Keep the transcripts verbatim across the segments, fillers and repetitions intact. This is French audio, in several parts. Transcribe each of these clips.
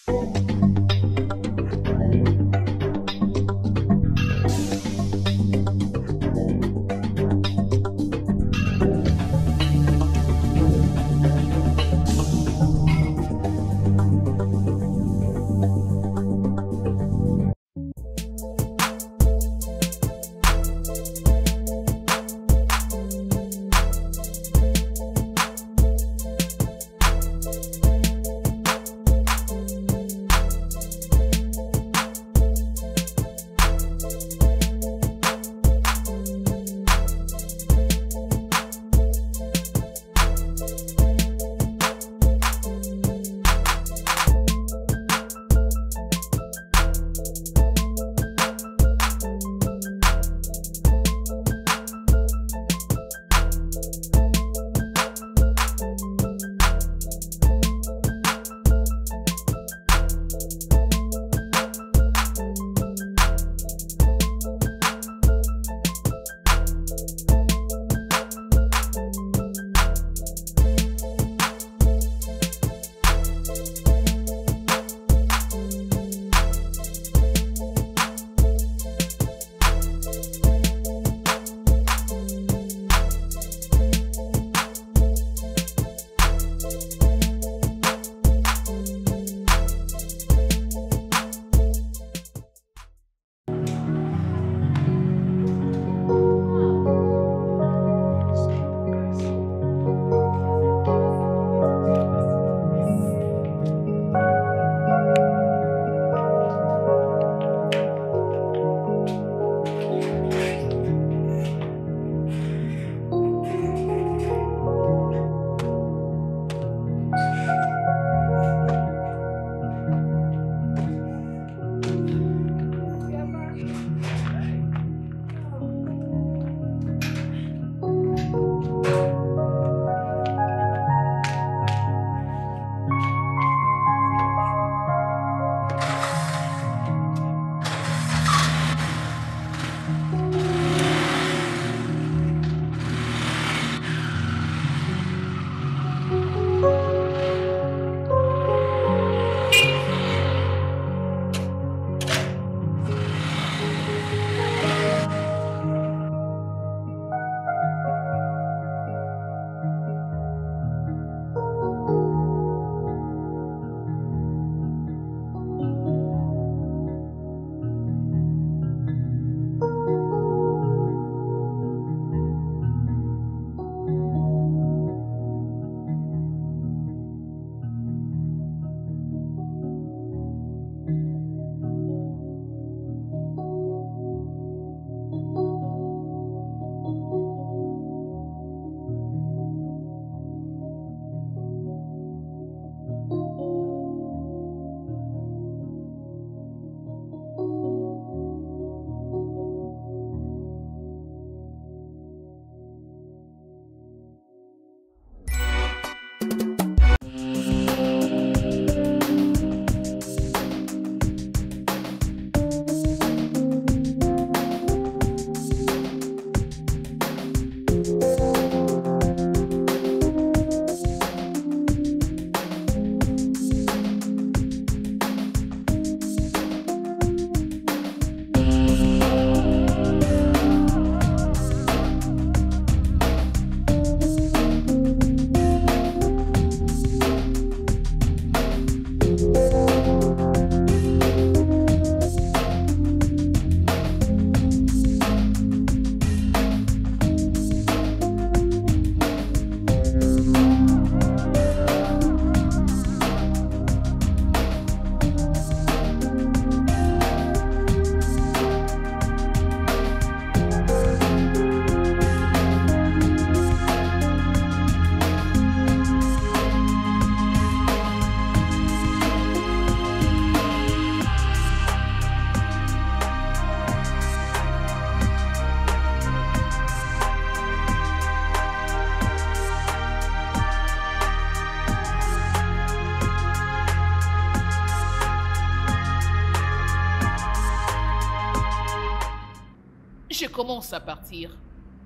Je commence à partir.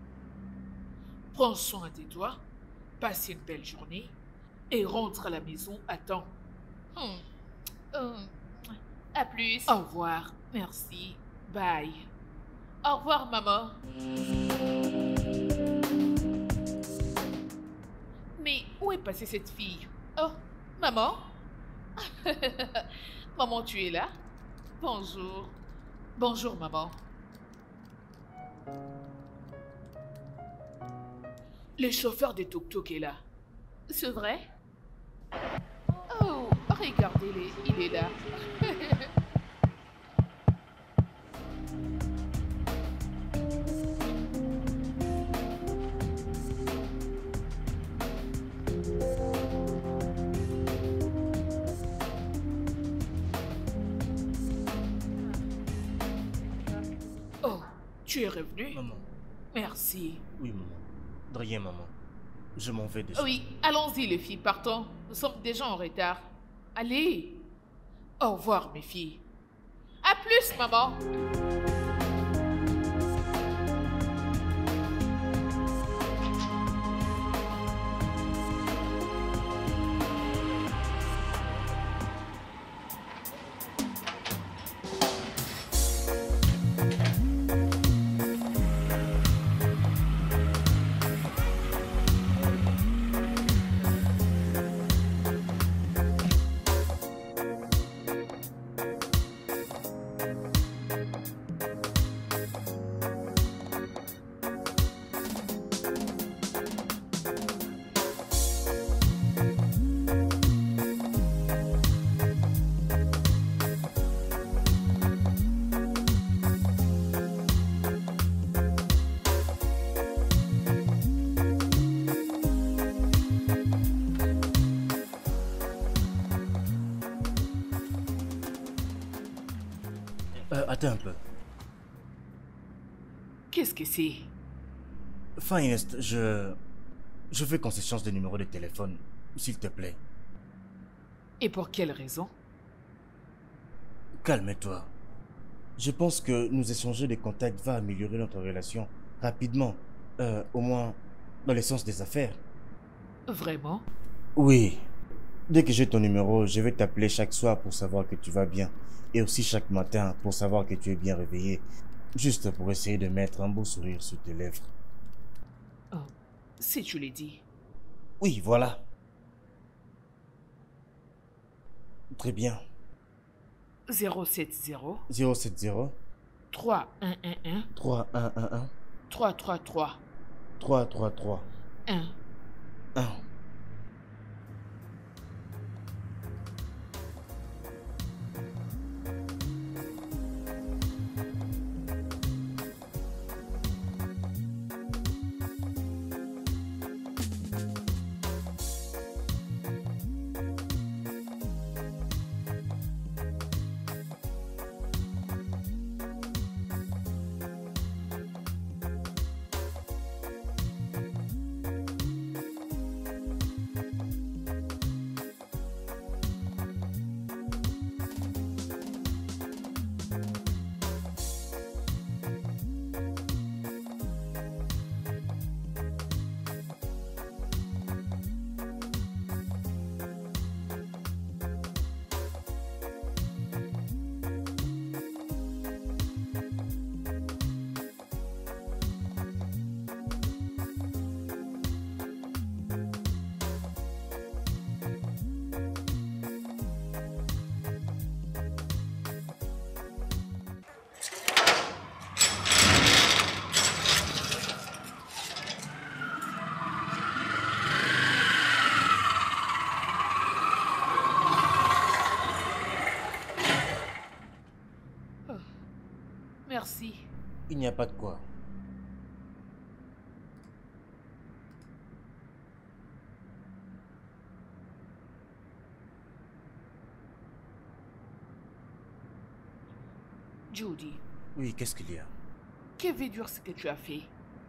Prends soin de toi, passe une belle journée et rentre à la maison à temps. Hmm. Euh. plus. Au revoir. Merci. Bye. Au revoir, maman. Mais où est passée cette fille? Oh, maman? Maman, tu es là? Bonjour. Bonjour, maman. Le chauffeur de tuk-tuk est là. C'est vrai? Oh, regardez-le, il est là. Oh, tu es revenu? Maman. Merci. Oui, maman. De rien, maman. Je m'en vais déjà. Oui, allons-y les filles, partons. Nous sommes déjà en retard. Allez. Au revoir mes filles. À plus, maman. Euh, attends un peu. Qu'est-ce que c'est? Finest, je... Je veux qu'on s'échange de numéro de téléphone, s'il te plaît. Et pour quelle raison? Calme-toi. Je pense que nous échanger des contacts va améliorer notre relation rapidement. Euh, au moins, dans le sens des affaires. Vraiment? Oui. Dès que j'ai ton numéro, je vais t'appeler chaque soir pour savoir que tu vas bien. Et aussi chaque matin pour savoir que tu es bien réveillé. Juste pour essayer de mettre un beau sourire sur tes lèvres. Oh, si tu l'as dit. Oui, voilà. Très bien. zéro sept zéro zéro sept zéro trois un un un trois un un un trois trois trois trois trois trois un. un. Merci. Il n'y a pas de quoi. Judy, Oui, qu'est-ce qu'il y a? que veut dire ce que tu as fait?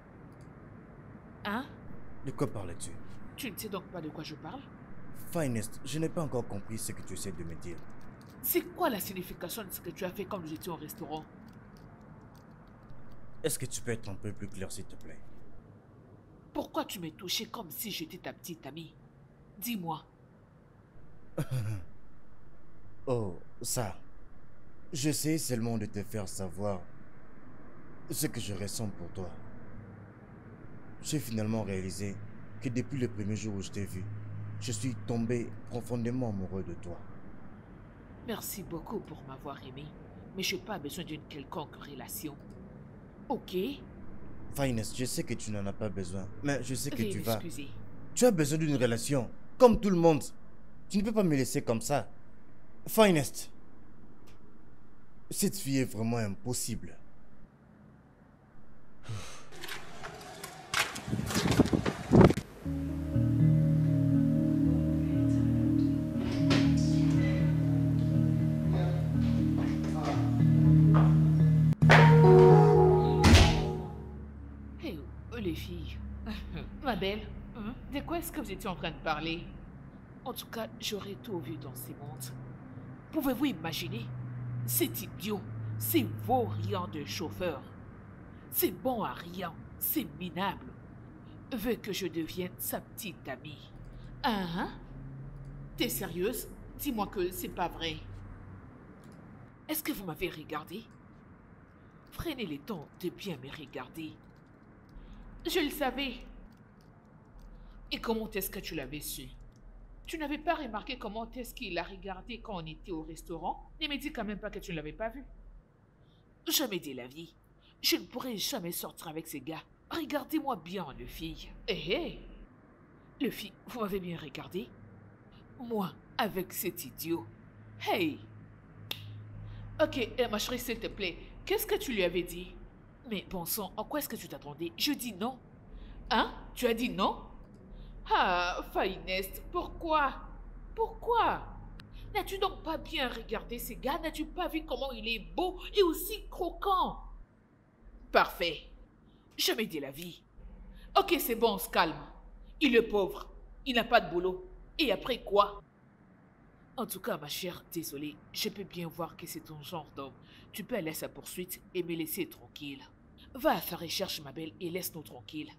Hein? De quoi parles-tu? Tu ne sais donc pas de quoi je parle? Finest, je n'ai pas encore compris ce que tu essaies de me dire. C'est quoi la signification de ce que tu as fait quand nous étions au restaurant? Est-ce que tu peux être un peu plus clair, s'il te plaît? Pourquoi tu m'as touché comme si j'étais ta petite amie? Dis-moi. Oh, ça. J'essaie seulement de te faire savoir ce que je ressens pour toi. J'ai finalement réalisé que depuis le premier jour où je t'ai vu, je suis tombé profondément amoureux de toi. Merci beaucoup pour m'avoir aimé, mais je n'ai pas besoin d'une quelconque relation. Ok? Finest, je sais que tu n'en as pas besoin, mais je sais que Veuillez tu vas... m'excuser. Tu as besoin d'une relation, comme tout le monde. Tu ne peux pas me laisser comme ça. Finest, cette fille est vraiment impossible. Hey, oh, les filles. Ma belle, hein, de quoi est-ce que vous étiez en train de parler? En tout cas, j'aurais tout vu dans ces mondes. Pouvez-vous imaginer? Cet idiot, c'est vaurien de chauffeur. C'est bon à rien, c'est minable. Veut que je devienne sa petite amie. Hein? Hein? T'es sérieuse? Dis-moi que c'est pas vrai. Est-ce que vous m'avez regardé? Prenez le temps de bien me regarder. Je le savais. Et comment est-ce que tu l'avais su? Tu n'avais pas remarqué comment est-ce qu'il a regardé quand on était au restaurant? Ne me dis quand même pas que tu ne l'avais pas vu. Jamais de la vie. Je ne pourrai jamais sortir avec ces gars. Regardez-moi bien, le fille. Hé hé! Le fille, vous m'avez bien regardé? Moi, avec cet idiot. Hey! Ok, eh, ma chérie, s'il te plaît, qu'est-ce que tu lui avais dit? Mais bon sang, en quoi est-ce que tu t'attendais? Je dis non. Hein? Tu as dit non? Ah, Finest, pourquoi? Pourquoi? N'as-tu donc pas bien regardé ces gars? N'as-tu pas vu comment il est beau et aussi croquant? Parfait. Jamais dit la vie. Ok, c'est bon, on se calme. Il est pauvre. Il n'a pas de boulot. Et après quoi? En tout cas, ma chère, désolée, je peux bien voir que c'est ton genre d'homme. Tu peux aller à sa poursuite et me laisser tranquille. Va à sa recherche, ma belle, et laisse-nous tranquille.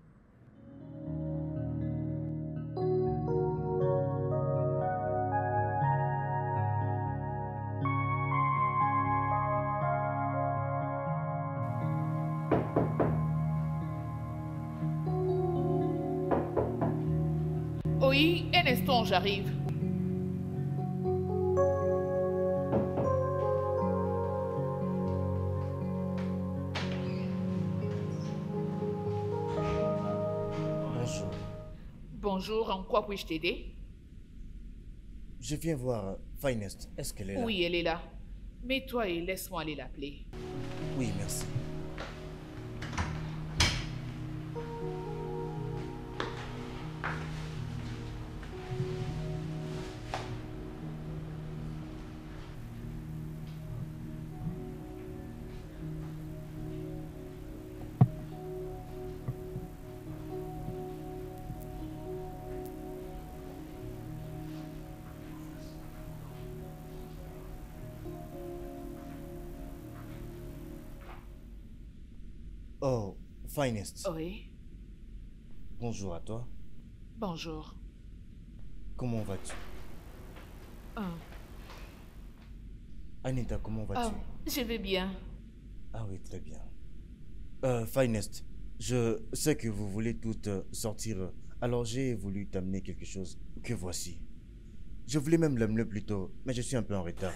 Oui, un instant, j'arrive. Bonjour. Bonjour, en quoi puis-je t'aider? Je viens voir Finest. Est-ce qu'elle est là? Oui, elle est là. Mets-toi et laisse-moi aller l'appeler. Oui, merci. Oh, Finest. Oui, Bonjour à toi. bonjour. Comment vas-tu? Ah, Anita, comment vas-tu? ah, je vais bien. Ah oui, très bien. Euh, Finest, je sais que vous voulez toutes euh, sortir, alors j'ai voulu t'amener quelque chose que voici. Je voulais même l'amener plus tôt, mais je suis un peu en retard.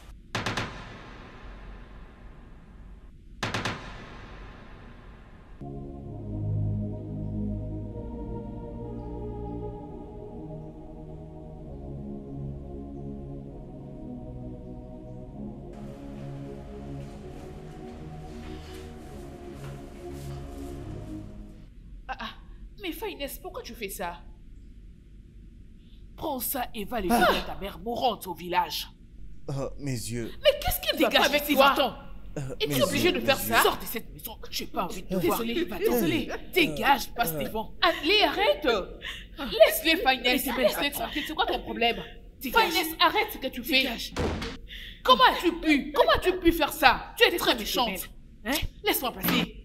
Ah, ah, mais Finest, pourquoi tu fais ça? Prends ça et va le donner à ta mère mourante au village. Oh, mes yeux. Mais qu'est-ce qui Bah, dégage avec toi? Euh, Es-tu mes obligé yeux, de mes faire yeux. ça? Sors de cette maison, j'ai pas envie de te voir. Désolé, Va-t'en. Désolé, dégage, passe euh. devant. Allez, arrête. Laisse-les, Finest, laisse-les tranquille, c'est quoi ton problème? Finest, arrête ce que tu fais. Comment as-tu pu? Comment as-tu pu faire ça? Tu es très méchante. Hein? Laisse-moi passer.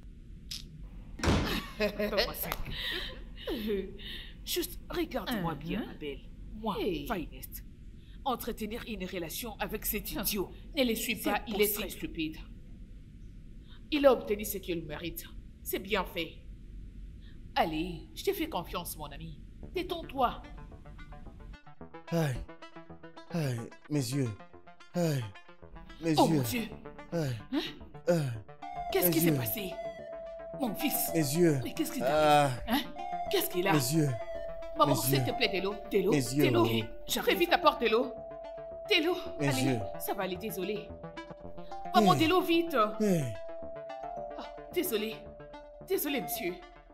Donne-moi ça. Juste, regarde-moi bien, ma belle. Moi, Hey. Finest. entretenir une relation avec cet idiot. Ne le suis pas, il est très stupide. Il a obtenu ce qu'il mérite. C'est bien fait. Allez, je te fais confiance, mon ami. Détends-toi. Aïe. Aïe, mes yeux. Aïe. Mes Oh yeux. mon Dieu. Aïe. Hein? Aïe. Qu'est-ce Mes qui s'est yeux. passé? Mon fils. Mes yeux. Mais qu'est-ce qui Ah. t'arrive? Hein? Qu'est-ce qu'il a? Mes yeux. Maman, mes s'il yeux. te plaît, de l'eau. De l'eau. Mes yeux, De l'eau. maman. J'arrive vite, apporte de l'eau. De l'eau. Mes Allez, yeux. ça va aller, désolé. Maman, Hey. de l'eau, vite. Hey. Oh, désolé. Désolé, monsieur.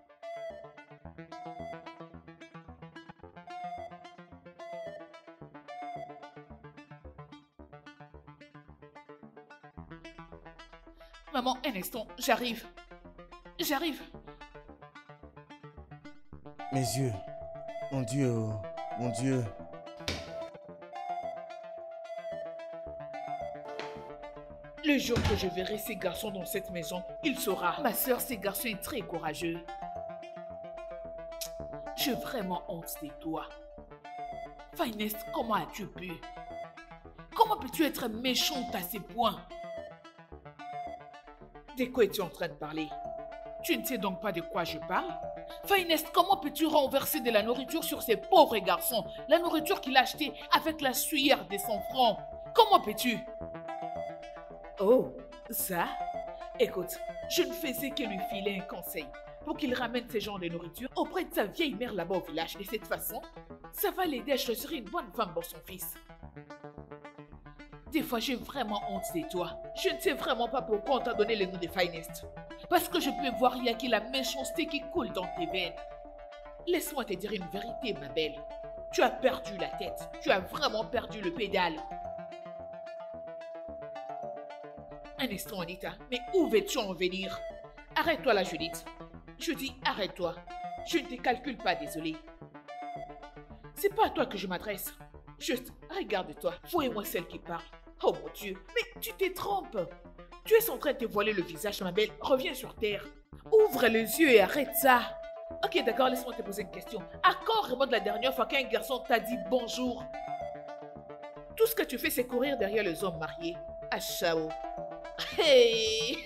Maman, un instant, j'arrive. J'arrive. Mes yeux. Mon Dieu. oh, Mon Dieu. Le jour que je verrai ces garçons dans cette maison, il saura. Ma soeur, ces garçons est très courageux. J'ai vraiment honte de toi. Finest, comment as-tu pu? Comment peux-tu être méchante à ces points? De quoi es-tu en train de parler? Tu ne sais donc pas de quoi je parle? Finest, comment peux-tu renverser de la nourriture sur ces pauvres garçons? La nourriture qu'il a achetée avec la sueur de son front. Comment peux-tu? Oh, ça? Écoute, je ne faisais que lui filer un conseil pour qu'il ramène ce genre de nourriture auprès de sa vieille mère là-bas au village. De cette façon, ça va l'aider à choisir une bonne femme pour son fils. Des fois, j'ai vraiment honte de toi. Je ne sais vraiment pas pourquoi on t'a donné le nom de Finest. Parce que je peux voir il y a que la méchanceté qui coule dans tes veines. Laisse-moi te dire une vérité, ma belle. Tu as perdu la tête. Tu as vraiment perdu le pédale. Un instant, Anita. Mais où veux-tu en venir? Arrête-toi là, Judith. Je dis arrête-toi. Je ne te calcule pas, désolé. C'est pas à toi que je m'adresse. Juste, regarde-toi. Vois-moi celle qui parle. Oh mon Dieu, mais tu te trompes. Tu es en train de te voiler le visage, ma belle. Reviens sur terre. Ouvre les yeux et arrête ça. Ok, d'accord, laisse-moi te poser une question. À quand remonte la dernière fois qu'un garçon t'a dit bonjour? Tout ce que tu fais, c'est courir derrière les hommes mariés. À Chao. Hey.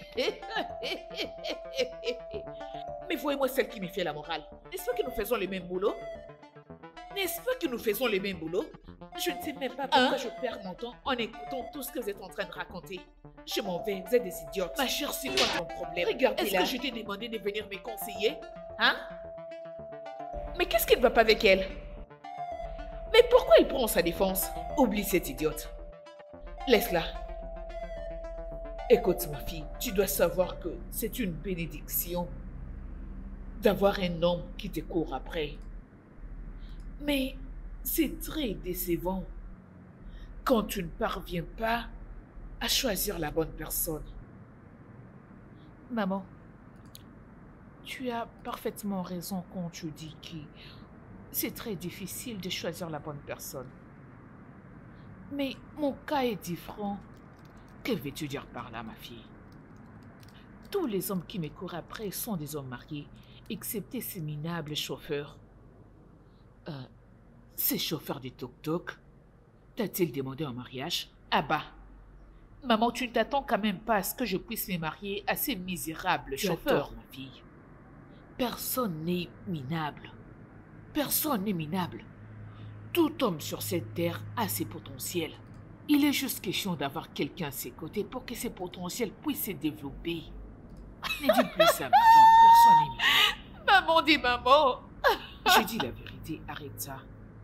Mais voyez-moi celle qui me fait la morale. N'est-ce pas que nous faisons le même boulot? N'est-ce pas que nous faisons le même boulot? Je ne sais même pas pourquoi hein? Je perds mon temps en écoutant tout ce que vous êtes en train de raconter. Je m'en vais, vous êtes des idiotes. Ma chère, c'est quoi ton problème? Regardez Est-ce que je t'ai demandé de venir me conseiller? Hein? Mais qu'est-ce qui ne va pas avec elle? Mais pourquoi il prend sa défense? Oublie cette idiote. Laisse-la. Écoute, ma fille, tu dois savoir que c'est une bénédiction d'avoir un homme qui te court après. Mais c'est très décevant quand tu ne parviens pas à choisir la bonne personne. Maman, tu as parfaitement raison quand tu dis que c'est très difficile de choisir la bonne personne. Mais mon cas est différent. Que veux-tu dire par là, ma fille? Tous les hommes qui me courent après sont des hommes mariés, excepté ces minables chauffeurs. Euh, ces chauffeurs de tuk-tuk, t'a-t-il demandé en mariage? Ah bah, maman, tu ne t'attends quand même pas à ce que je puisse me marier à ces misérables chauffeurs, ma fille. Personne n'est minable. Personne n'est minable. Tout homme sur cette terre a ses potentiels. Il est juste question d'avoir quelqu'un à ses côtés pour que ses potentiels puissent se développer. Ne dis plus ça, ma fille. Personne n'est minable. Maman dit maman. Je dis la vérité, arrête ça.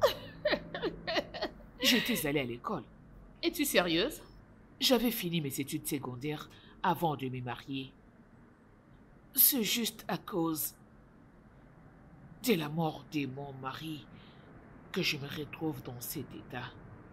J'étais allée à l'école. Es-tu sérieuse? J'avais fini mes études secondaires avant de me marier. C'est juste à cause de la mort de mon mari que je me retrouve dans cet état.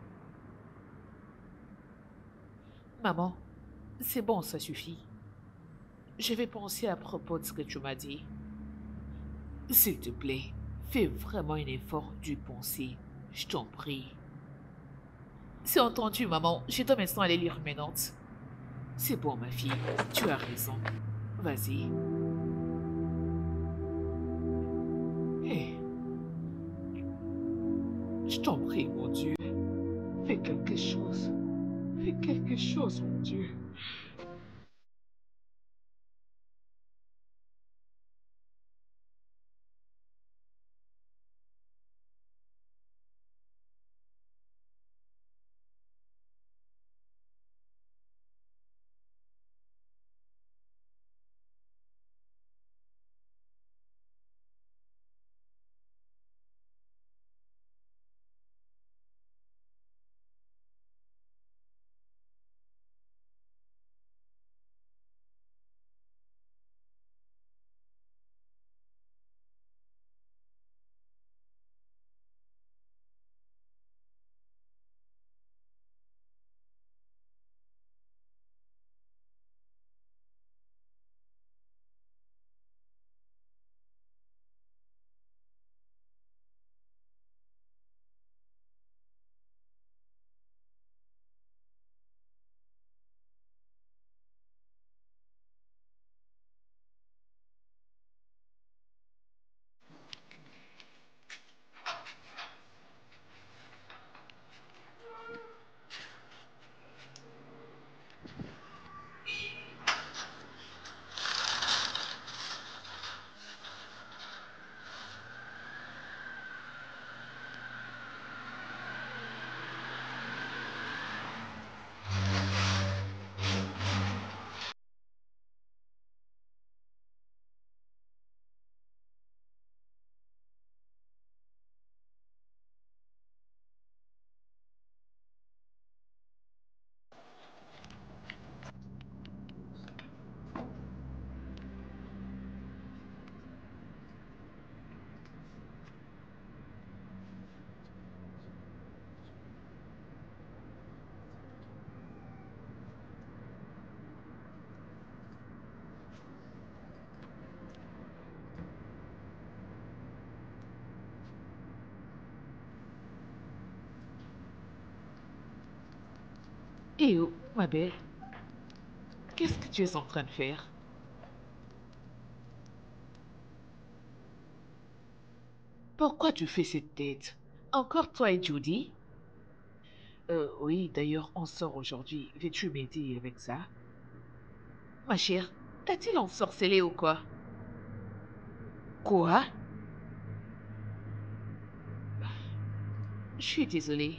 Maman, c'est bon, ça suffit. Je vais penser à propos de ce que tu m'as dit. S'il te plaît, fais vraiment un effort d'y penser. Je t'en prie. C'est entendu, maman. Je dois maintenant aller lire mes notes. C'est bon, ma fille. Tu as raison. Vas-y. Hé. Hey. Je t'en prie, mon Dieu. Fais quelque chose. Fais quelque chose, mon Dieu. Eh oh, ma belle, qu'est-ce que tu es en train de faire? Pourquoi tu fais cette tête? Encore toi et Judy? Euh, oui, d'ailleurs, on sort aujourd'hui. Veux-tu m'aider avec ça? Ma chère, t'a-t-il ensorcelé ou quoi? Quoi? Je suis désolée.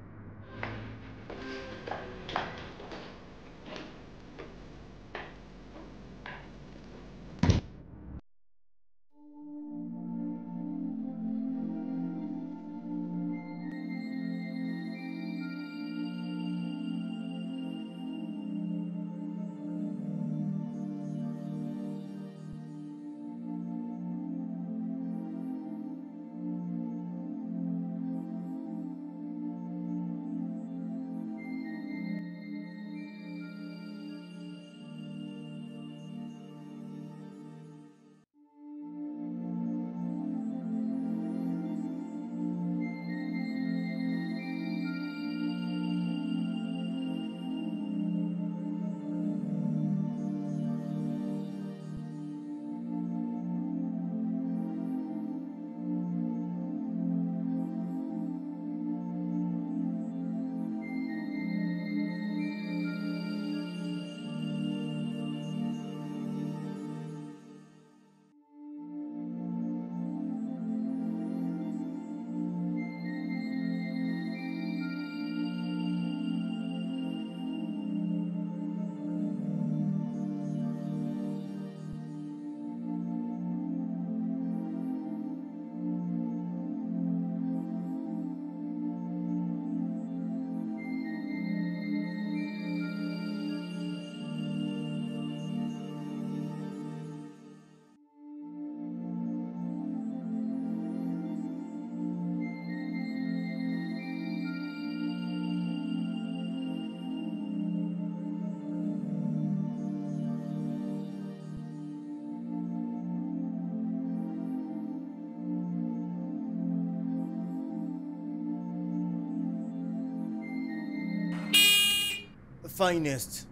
Finest.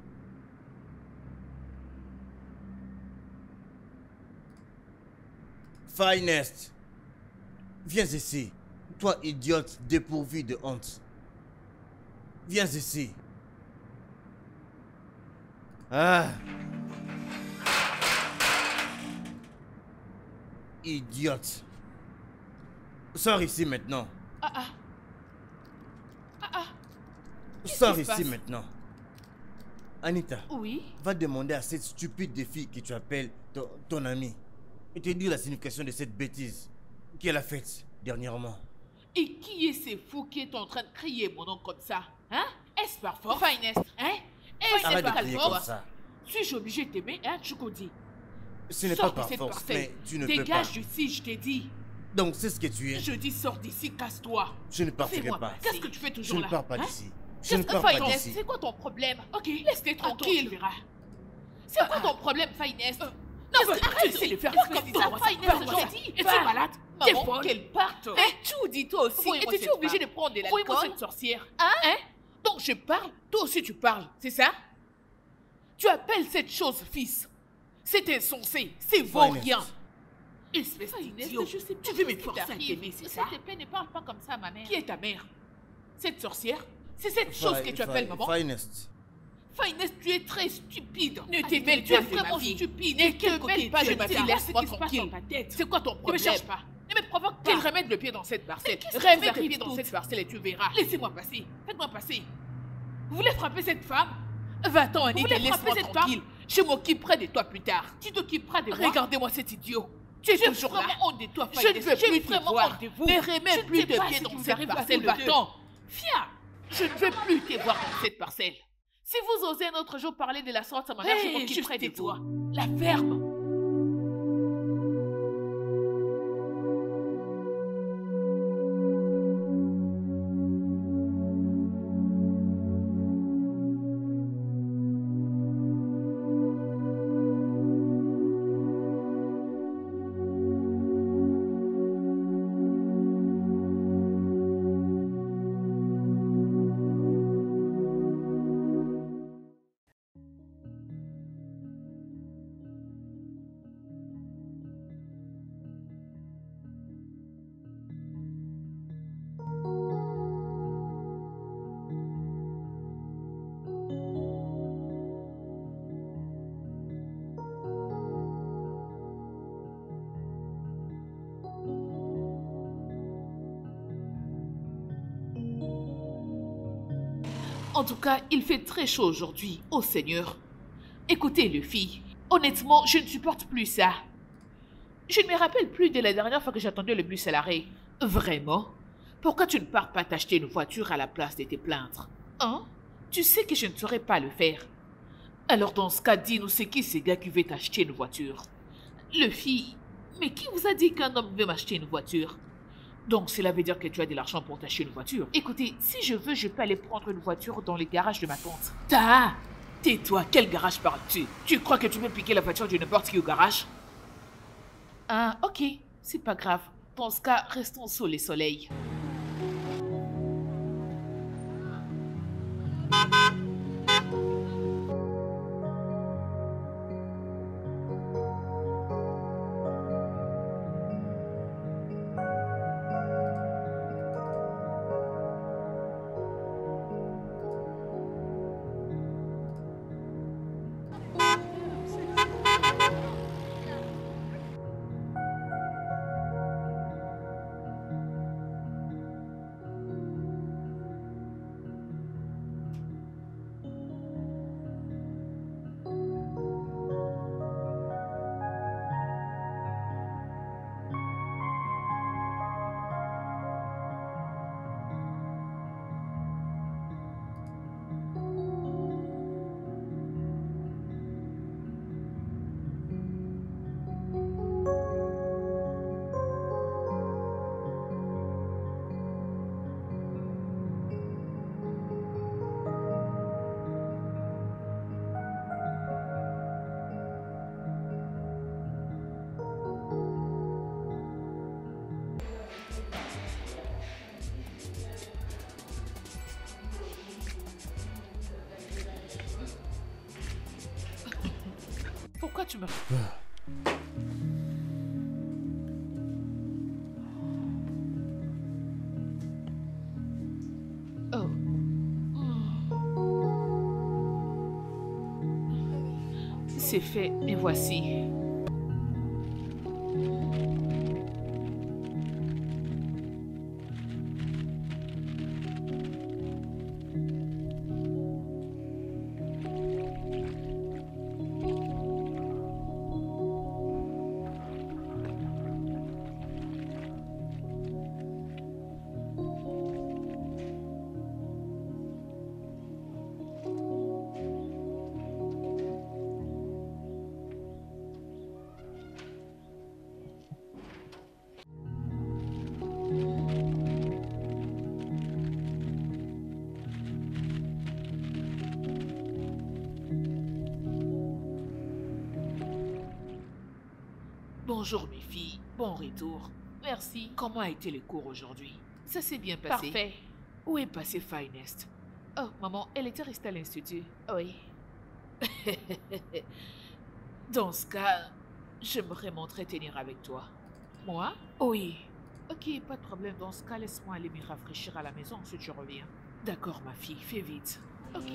Finest. Viens ici. Toi, idiote dépourvu de honte. Viens ici. Ah. Idiote. Sors ici maintenant. Ah ah. Ah ah. Sors qui se ici passe? maintenant. Anita, Oui. va demander à cette stupide de fille que tu appelles ton, ton amie et te dire la signification de cette bêtise qu'elle a faite dernièrement. Et qui est ce fou qui est en train de crier mon nom comme ça? Hein? Est-ce par force? Finest, hein? Est-ce Arrête de par crier comme force? ça. Suis-je obligé de t'aimer, hein, Chukodi? Ce n'est pas Sors de par cette force, parcelle. mais tu ne peux pas. Dégage d'ici, je t'ai dit. Donc c'est ce que tu es. Je dis sors d'ici, casse-toi. Je ne partirai Fais-moi pas. passer. Qu'est-ce que tu fais Je toujours ne là? pars pas hein? d'ici. Je ne Qu'est-ce que pars pas Finest, d'ici. c'est quoi ton problème? Ok, laisse-les tranquille, tu verras. C'est quoi ton problème, Finest? Non, mais arrête de les faire comme ça, Finest, j'en dis. Es-tu malade? T'es folle. Qu'elle parte. Eh, tu dis toi aussi. Étais-tu obligé de prendre de l'alcool? Moi cette sorcière. Hein? Hein? Donc je parle, toi aussi tu parles, c'est ça? Tu appelles cette chose fils. C'est insensé, c'est vaurien. Espèce d'idiot. Tu veux me forcer à t'aimer, c'est ça? S'il te plaît, ne parle pas comme ça, ma mère. Qui est ta mère? Cette sorcière? C'est cette chose que tu appelles maman? Finest. Finest, tu es très stupide. Ne te mêle pas de ma vie. Stupide. Ne te mêle pas de ma vie. Laisse-moi tranquille. C'est quoi ton problème? Ne me cherche pas. Ne me provoque pas. Qu'il remette le pied dans cette parcelle. Remets le pied dans cette parcelle et tu verras. Laissez-moi passer. Faites-moi passer. Vous voulez frapper cette femme? Va-t'en, Anita, laisse-moi tranquille. Je m'occuperai de toi plus tard. Tu t'occuperas de moi. Regardez-moi cet idiot. Tu es toujours là. honte de toi, je ne veux plus te voir. Ne remets plus de pied dans cette parcelle. Va-t'en. Viens. Je ne veux plus te voir dans cette parcelle. Si vous osez un autre jour parler de la sorte à ma mère, je m'occuperai de toi. La ferme. En tout cas, il fait très chaud aujourd'hui. Oh Seigneur. Écoutez, les filles, honnêtement, je ne supporte plus ça. Je ne me rappelle plus de la dernière fois que j'attendais le bus à l'arrêt. Vraiment? Pourquoi tu ne pars pas t'acheter une voiture à la place de te plaindre? Hein? Tu sais que je ne saurais pas le faire. Alors dans ce cas, dis-nous c'est qui ces gars qui veut t'acheter une voiture? Le fille, mais qui vous a dit qu'un homme veut m'acheter une voiture? Donc, cela veut dire que tu as de l'argent pour t'acheter une voiture. Écoutez, si je veux, je peux aller prendre une voiture dans les garages de ma tante. Ta! Tais-toi, quel garage parles-tu? Tu crois que tu peux piquer la voiture de n'importe qui au garage? Ah, ok, c'est pas grave. Dans ce cas, restons sous les soleils. Pourquoi tu me... Oh. Hmm. C'est fait, me voici. Bonjour mes filles, bon retour. Merci. Comment a été le cours aujourd'hui? Ça s'est bien passé. Parfait. Où est passée Finest? Oh, maman, elle était restée à l'institut. Oui. Dans ce cas, j'aimerais m'entretenir avec toi. Moi? Oui. Ok, pas de problème. Dans ce cas, laisse-moi aller me rafraîchir à la maison, ensuite je reviens. D'accord, ma fille, fais vite. Ok.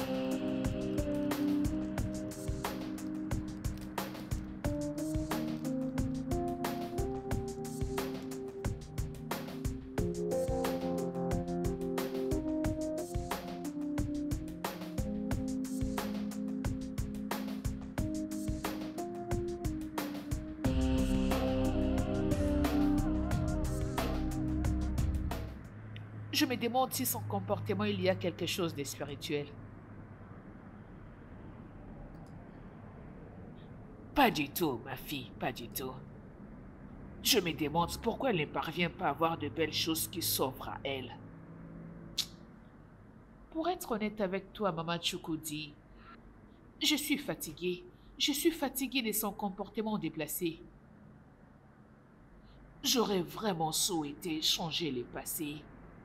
Je me demande si son comportement, il y a quelque chose de spirituel. Pas du tout, ma fille, pas du tout. Je me demande pourquoi elle ne parvient pas à voir de belles choses qui s'offrent à elle. Pour être honnête avec toi, Maman Chukwudi, je suis fatiguée. Je suis fatiguée de son comportement déplacé. J'aurais vraiment souhaité changer le passé.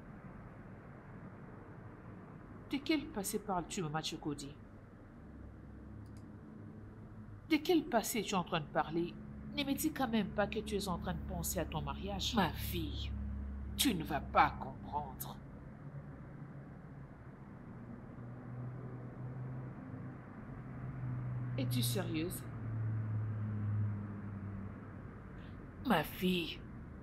De quel passé parles-tu, Maman Chukwudi? De quel passé es-tu en train de parler? Ne me dis quand même pas que tu es en train de penser à ton mariage. Ma fille, tu ne vas pas comprendre. Es-tu sérieuse? Ma fille,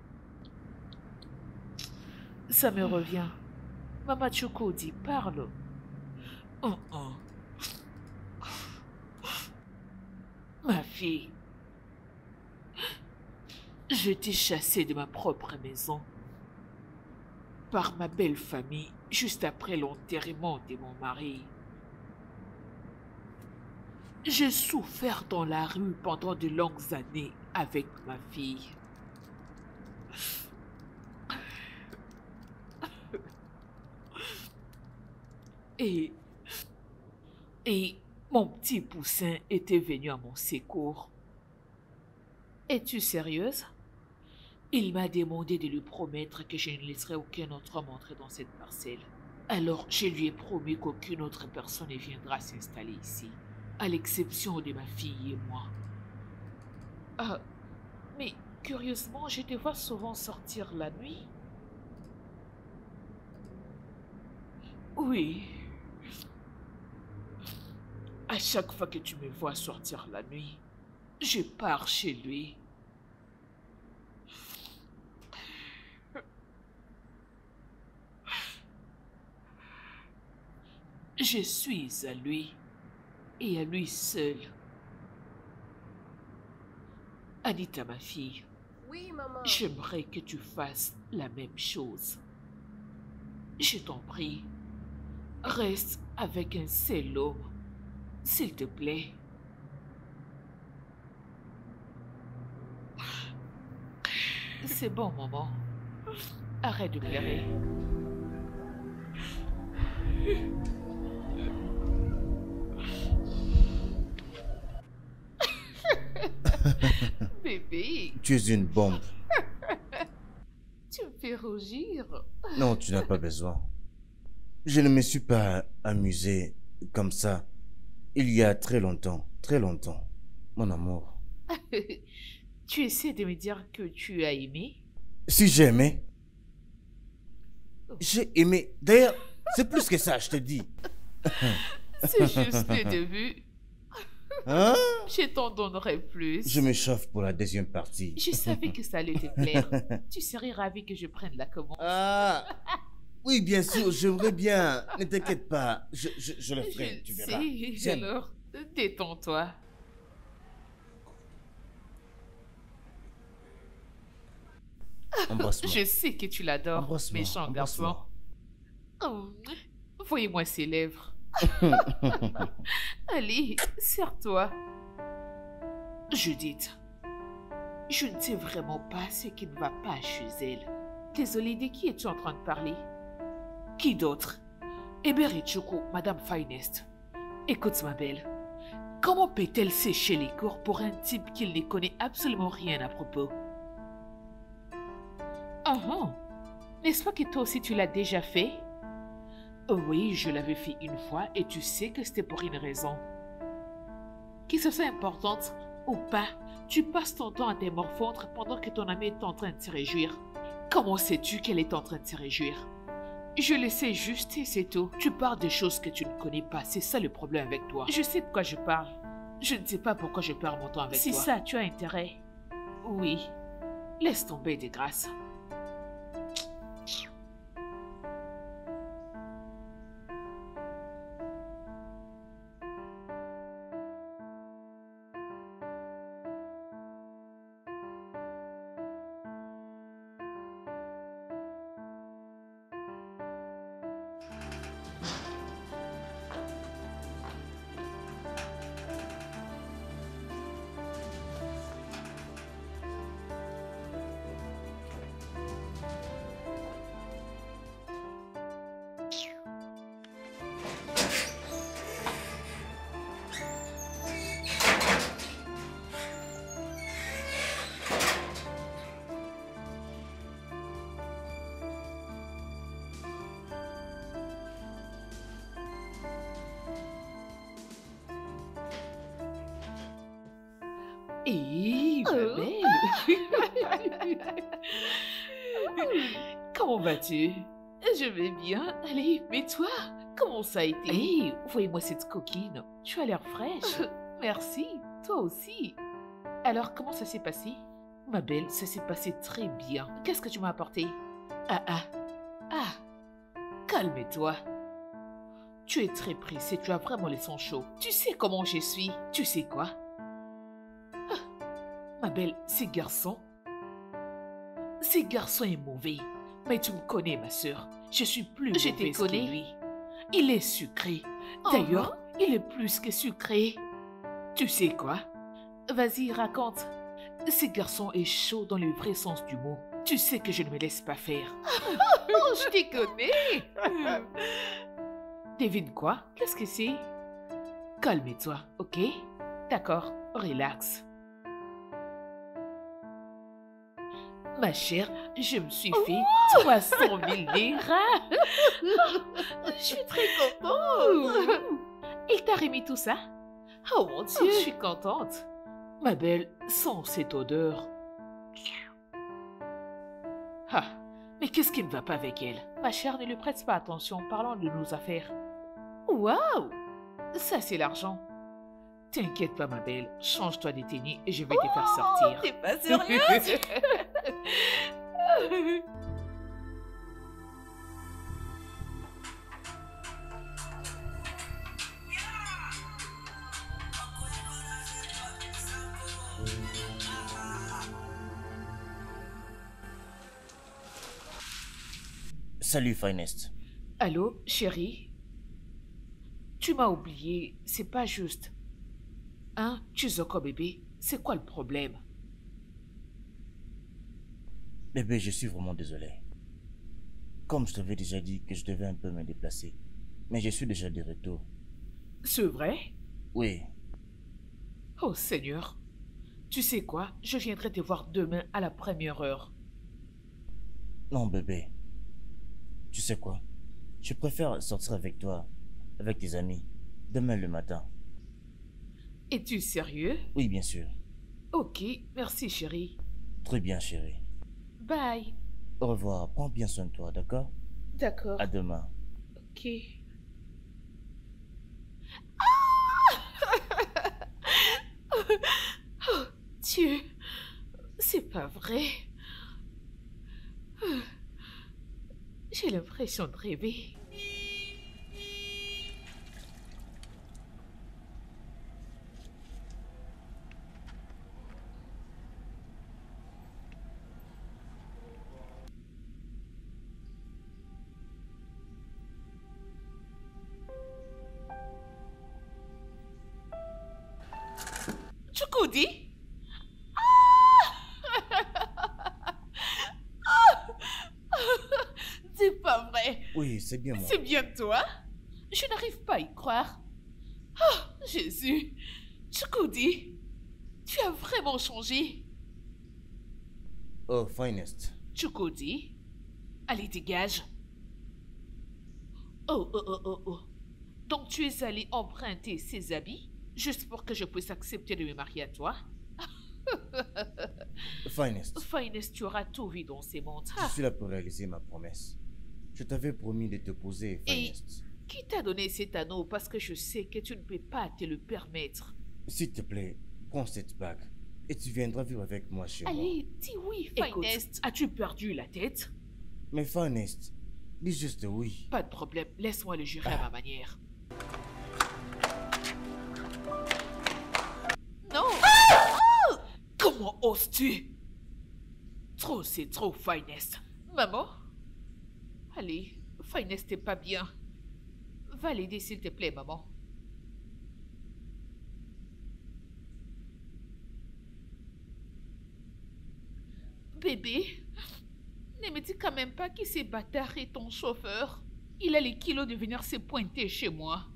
ça me revient. Maman Chukwudi, parle. Oh, oh. Ma fille, je t'ai chassée de ma propre maison par ma belle famille juste après l'enterrement de mon mari. J'ai souffert dans la rue pendant de longues années avec ma fille. Et, et mon petit poussin était venu à mon secours. Es-tu sérieuse? Il m'a demandé de lui promettre que je ne laisserai aucun autre homme entrer dans cette parcelle. Alors je lui ai promis qu'aucune autre personne ne viendra s'installer ici, à l'exception de ma fille et moi. Ah, mais curieusement, je te vois souvent sortir la nuit. Oui. À chaque fois que tu me vois sortir la nuit, je pars chez lui. Je suis à lui et à lui seul. Anita, ma fille, oui, maman. J'aimerais que tu fasses la même chose. Je t'en prie, reste avec un seul homme, s'il te plaît. C'est bon, maman. Arrête de pleurer. Bébé. Tu es une bombe. Tu me fais rougir. Non, tu n'as pas besoin. Je ne me suis pas amusé comme ça il y a très longtemps, très longtemps, mon amour. Tu essaies de me dire que tu as aimé? Si j'ai aimé, j'ai aimé. D'ailleurs, c'est plus que ça, je te dis. C'est juste le début. Hein? Je t'en donnerai plus. Je m'échauffe pour la deuxième partie. Je savais que ça allait te plaire. Tu serais ravi que je prenne la commande. Ah! Oui, bien sûr, j'aimerais bien. Ne t'inquiète pas, je, je, je le ferai, Je tu verras. sais, J'aime. alors, détends-toi. Embrasse-moi. Je sais que tu l'adores, Embrasse-moi, méchant garçon. embrasse-moi. Oh, voyez-moi ses lèvres. Allez, serre-toi. Judith, je ne sais vraiment pas ce qui ne va pas chez elle. Désolée, de qui es-tu en train de parler? Qui d'autre? Hébert et Choco, Madame Finest. Écoute, ma belle. Comment peut-elle sécher les cours pour un type qui ne connaît absolument rien à propos? Ah ah. N'est-ce pas que toi aussi tu l'as déjà fait? Oui, je l'avais fait une fois et tu sais que c'était pour une raison. Que ce soit importante ou pas, tu passes ton temps à te morfondre pendant que ton ami est en train de se réjouir. Comment sais-tu qu'elle est en train de se réjouir? Je le sais juste et c'est tout. Tu parles des choses que tu ne connais pas, c'est ça le problème avec toi. Je sais de quoi je parle. Je ne sais pas pourquoi je perds mon temps avec Si toi. Si ça, tu as intérêt. Oui. Laisse tomber de grâce. Hé, ma Oh. belle. Comment vas-tu? Je vais bien. Allez, mais toi, comment ça a été? Hé, voyez-moi cette coquine. Tu as l'air fraîche. Merci, toi aussi. Alors, comment ça s'est passé? Ma belle, ça s'est passé très bien. Qu'est-ce que tu m'as apporté? Ah ah. Ah. Calme-toi. Tu es très pressé, tu as vraiment les sons chauds. Tu sais comment je suis. Tu sais quoi? Ma belle, ces garçons, ces garçons est mauvais. Mais tu me connais, ma sœur. Je suis plus Je te mauvaise connais. que lui. Il est sucré. D'ailleurs, il est plus que sucré. Tu sais quoi? Vas-y, raconte. Ces garçons est chaud dans le vrai sens du mot. Tu sais que je ne me laisse pas faire. Oh, je t'y connais. Devine quoi? Qu'est-ce que c'est? Calme-toi, ok? D'accord, relax. Ma chère, je me suis fait trois cent mille liras. Je suis très contente. Il t'a remis tout ça? Oh mon Oh, Dieu. je suis contente. Ma belle, sans cette odeur. Ah, mais qu'est-ce qui ne va pas avec elle? Ma chère, ne lui prête pas attention, parlons de nos affaires. Waouh! Ça, c'est l'argent. T'inquiète pas, ma belle, change-toi de tenue et je vais te faire sortir. Oh, t'es pas sérieuse? Salut, Finest. Allô, chérie? Tu m'as oublié, c'est pas juste. Hein, Chizoko bébé, c'est quoi le problème? Bébé, je suis vraiment désolé. Comme je t'avais déjà dit que je devais un peu me déplacer. Mais je suis déjà de retour. C'est vrai? Oui, Oh Seigneur. Tu sais quoi? Je viendrai te voir demain à la première heure. non, bébé. Tu sais quoi? Je préfère sortir avec toi, avec tes amis, demain le matin. Es-tu sérieux? Oui, bien sûr. Ok, merci chérie. Très bien, chérie. Bye. Au revoir. Prends bien soin de toi, d'accord? D'accord. À demain. Ok. vrai? J'ai l'impression de rêver. Chukwudi? C'est pas vrai. Oui, c'est bien moi. C'est bien toi? Je n'arrive pas à y croire. Oh, Jésus. Chukwudi, tu as vraiment changé. Oh, Finest. Chukwudi, allez, dégage. Oh, oh, oh, oh, oh. Donc tu es allé emprunter ces habits juste pour que je puisse accepter de me marier à toi? Finest. Finest, tu auras tout vu dans ces montres. Je suis là pour réaliser ma promesse. Je t'avais promis de te poser, Finest. Et qui t'a donné cet anneau? Parce que je sais que tu ne peux pas te le permettre. S'il te plaît, prends cette bague et tu viendras vivre avec moi chez moi. Allez, dis oui, Finest. As-tu perdu la tête? Mais Finest, dis juste oui. Pas de problème, laisse-moi le jurer à ma manière. Non! Oh! Comment oses-tu? Trop, c'est trop, Finest. Maman? Allez, Finest n'est pas bien. Va l'aider, s'il te plaît, maman. Bébé, ne me dis quand même pas que ce bâtard est ton chauffeur. Il a les kilos de venir se pointer chez moi.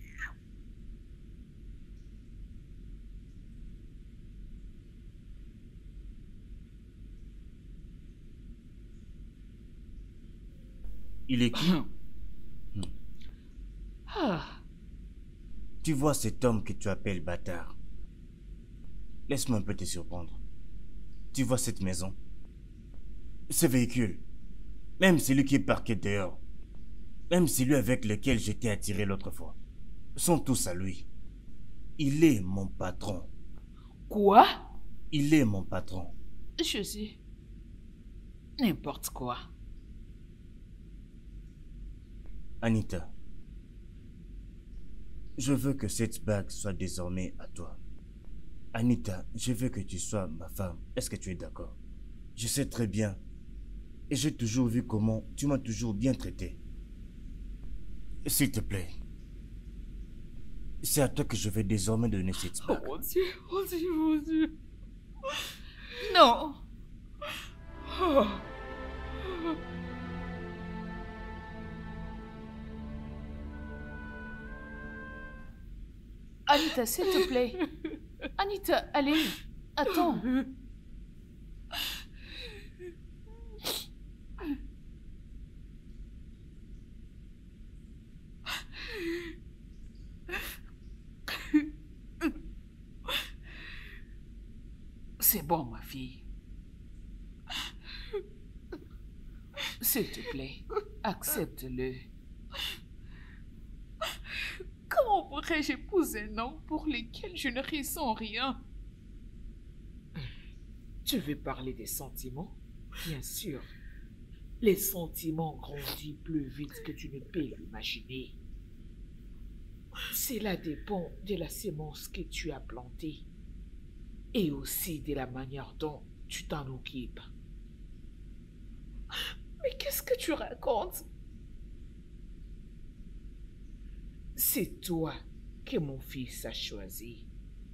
Il est qui? Hmm. Ah, Tu vois cet homme que tu appelles bâtard? Laisse-moi un peu te surprendre. Tu vois cette maison? Ce véhicule? Même celui qui est parqué dehors? Même celui avec lequel j'étais attiré l'autre fois? Sont tous à lui. Il est mon patron. quoi? Il est mon patron. Je sais. N'importe quoi. Anita, je veux que cette bague soit désormais à toi. Anita, je veux que tu sois ma femme. Est-ce que tu es d'accord? Je sais très bien. Et j'ai toujours vu comment tu m'as toujours bien traité. S'il te plaît. C'est à toi que je vais désormais donner cette Oh bague. mon Dieu, mon Dieu, mon Dieu. Non. Oh. Anita, s'il te plaît. Anita, allez. Attends. C'est bon, ma fille. S'il te plaît, accepte-le. Comment pourrais-je épouser un homme pour lequel je ne ressens rien? Tu veux parler des sentiments? Bien sûr. Les sentiments grandissent plus vite que tu ne peux l'imaginer. Cela dépend de la sémence que tu as plantée et aussi de la manière dont tu t'en occupes. Mais qu'est-ce que tu racontes? C'est toi que mon fils a choisi.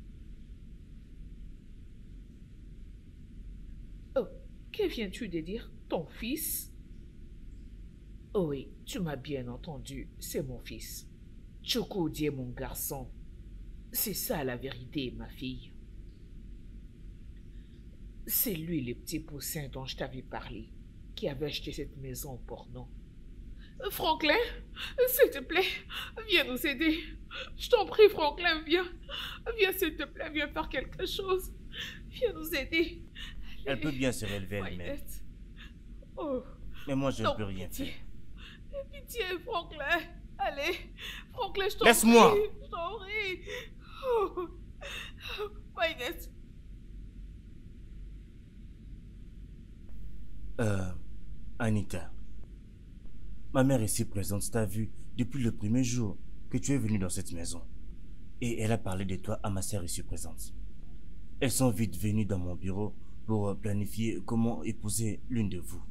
Oh, que viens-tu de dire, ton fils? Oh oui, tu m'as bien entendu, c'est mon fils. Chukwudi est mon garçon. C'est ça la vérité, ma fille. C'est lui le petit poussin dont je t'avais parlé, qui avait acheté cette maison pour nous. Franklin, s'il te plaît, viens nous aider. Je t'en prie, Franklin, viens. Viens, s'il te plaît, viens faire quelque chose. Viens nous aider. Elle peut bien se relever elle-même. Wynette. Oh, Mais moi, je ne non, peux rien pitié. faire. Pitié, Franklin. Allez, Franklin, je t'en prie. Laisse-moi. Je t'en prie. Oh. Wynette. Euh, Anita, ma mère ici présente t'a vu depuis le premier jour que tu es venue dans cette maison. Et elle a parlé de toi à ma sœur ici présente. Elles sont vite venues dans mon bureau pour planifier comment épouser l'une de vous.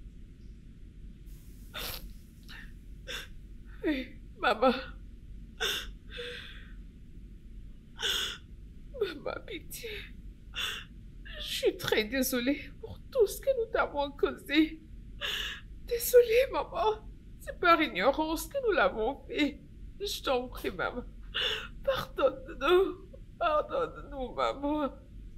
Hey, maman. Maman, pitié. Je suis très désolée pour tout ce que nous t'avons causé. Désolée, maman. C'est par ignorance que nous l'avons fait. Je t'en prie, maman. Pardonne-nous. Pardonne-nous, maman.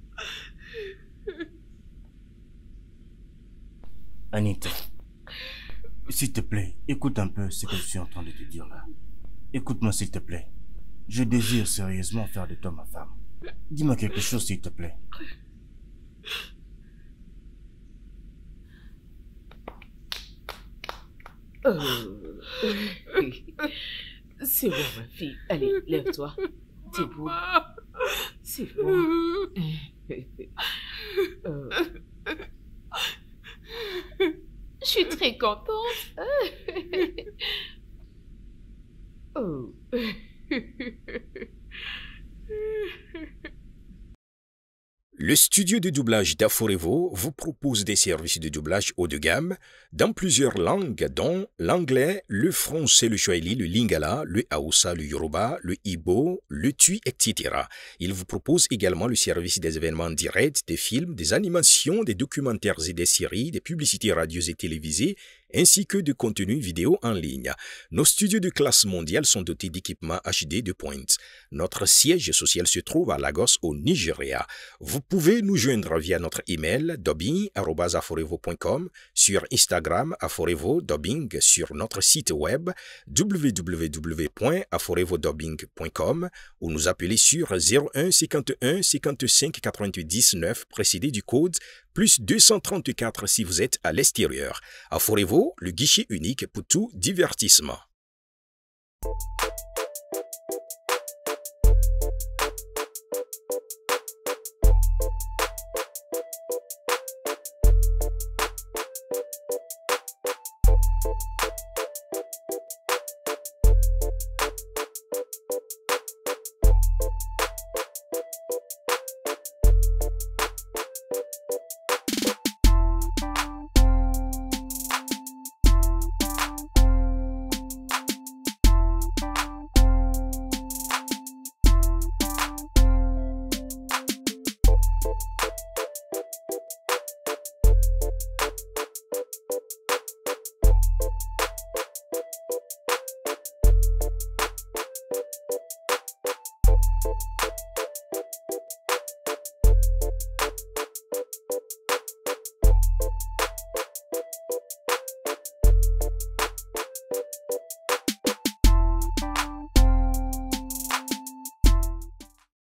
Anita, s'il te plaît, écoute un peu ce que je suis en train de te dire là. Écoute-moi s'il te plaît. Je désire sérieusement faire de toi ma femme. Dis-moi quelque chose s'il te plaît. Oh. C'est bon, ma fille. Allez, lève-toi. Debout. C'est bon. Euh. Je suis très contente. Oh. Le studio de doublage d'Aforevo vous propose des services de doublage haut de gamme dans plusieurs langues dont l'anglais, le français, le swahili, le lingala, le hausa, le yoruba, le igbo, le tui, et cetera. Il vous propose également le service des événements directs, des films, des animations, des documentaires et des séries, des publicités radios et télévisées, ainsi que de contenus vidéo en ligne. Nos studios de classe mondiale sont dotés d'équipements H D de pointe. Notre siège social se trouve à Lagos, au Nigeria. Vous pouvez nous joindre via notre email dubbing arobase aforevo point com, sur Instagram aforevo dubbing, sur notre site web w w w point aforevodubbing point com ou nous appeler sur zéro un cinquante et un cinquante-cinq quatre-vingt-dix neuf précédé du code plus deux cent trente-quatre si vous êtes à l'extérieur. Aforevo, le guichet unique pour tout divertissement.